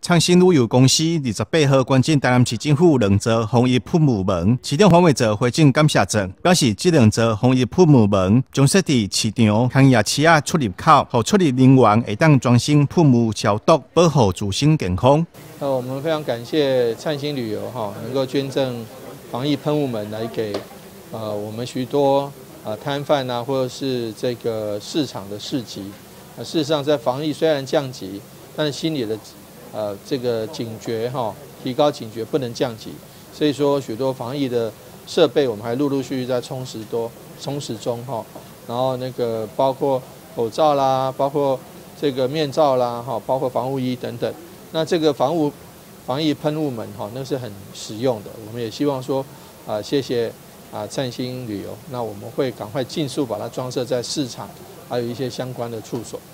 昌兴旅游公司28号捐赠台南市政府2座防疫喷雾门，市长黄伟哲回敬感谢状，表示这2座防疫喷雾门将设伫市场、行业市仔出入口，让出入人员会当专心喷雾消毒，保护自身健康。 我们非常感谢灿星旅游能够捐赠防疫喷雾门来给我们许多摊贩啊，或者是这个市场的市集。事实上，在防疫虽然降级，但是心里的这个警觉提高警觉不能降级，所以说许多防疫的设备我们还陆陆续续在充实中然后那个包括口罩啦，包括这个面罩啦包括防护衣等等。那这个防疫喷雾门那是很实用的，我们也希望说谢谢灿星旅游，那我们会赶快尽速把它装设在市场，还有一些相关的处所。